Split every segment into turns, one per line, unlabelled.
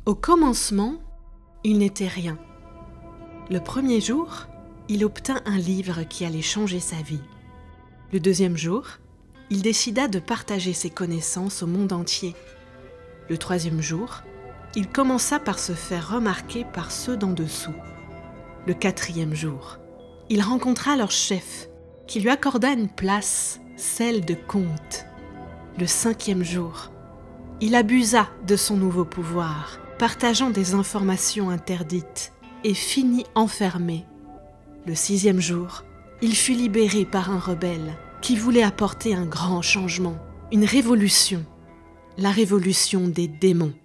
Au commencement, il n'était rien. Le premier jour, il obtint un livre qui allait changer sa vie. Le deuxième jour, il décida de partager ses connaissances au monde entier. Le troisième jour, il commença par se faire remarquer par ceux d'en dessous. Le quatrième jour, il rencontra leur chef, qui lui accorda une place, celle de comte. Le cinquième jour, il abusa de son nouveau pouvoir, partageant des informations interdites, et finit enfermé. Le sixième jour, il fut libéré par un rebelle qui voulait apporter un grand changement, une révolution, la révolution des démons.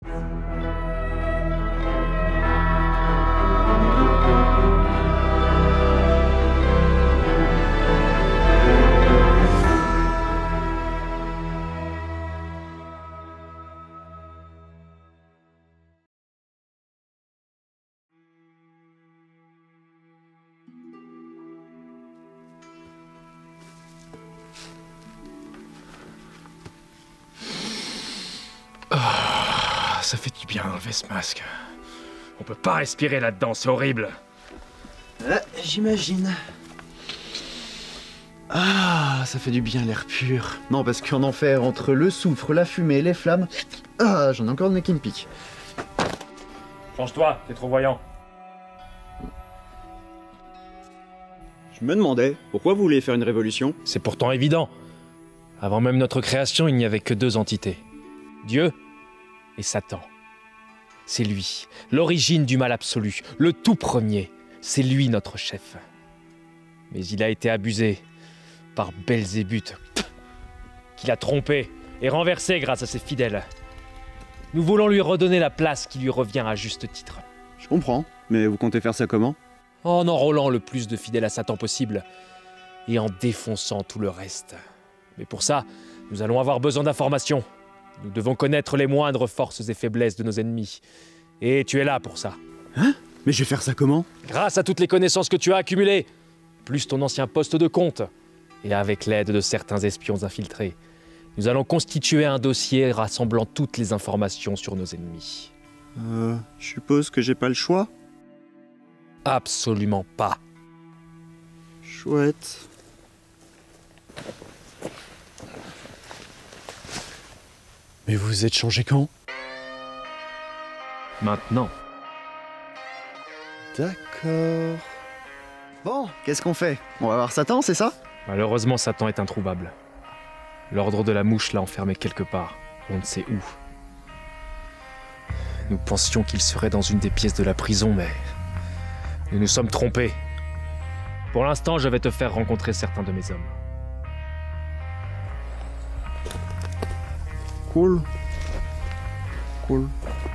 Ça fait du bien d'enlever ce masque. On peut pas respirer là-dedans, c'est horrible.
J'imagine. Ah, ça fait du bien l'air pur. Non, parce qu'en enfer, entre le soufre, la fumée, les flammes... Ah, j'en ai encore le nez qui me pique.
Change-toi, t'es trop voyant.
Je me demandais, pourquoi vous voulez faire une révolution?
C'est pourtant évident. Avant même notre création, il n'y avait que deux entités. Dieu et Satan. C'est lui, l'origine du mal absolu, le tout premier. C'est lui notre chef. Mais il a été abusé par Belzébuth, qui l'a trompé et renversé grâce à ses fidèles. Nous voulons lui redonner la place qui lui revient à juste titre.
Je comprends, mais vous comptez faire ça comment?
En enrôlant le plus de fidèles à Satan possible et en défonçant tout le reste. Mais pour ça, nous allons avoir besoin d'informations. Nous devons connaître les moindres forces et faiblesses de nos ennemis. Et tu es là pour ça.
Hein? Mais je vais faire ça comment?
Grâce à toutes les connaissances que tu as accumulées, plus ton ancien poste de comte, et avec l'aide de certains espions infiltrés, nous allons constituer un dossier rassemblant toutes les informations sur nos ennemis.
Je suppose que j'ai pas le choix?
Absolument pas.
Chouette. Mais vous êtes changé quand?
Maintenant.
D'accord. Bon, qu'est-ce qu'on fait? On va voir Satan, c'est ça?
Malheureusement, Satan est introuvable. L'ordre de la mouche l'a enfermé quelque part, on ne sait où. Nous pensions qu'il serait dans une des pièces de la prison, mais nous nous sommes trompés. Pour l'instant, je vais te faire rencontrer certains de mes hommes.
Cool. Cool.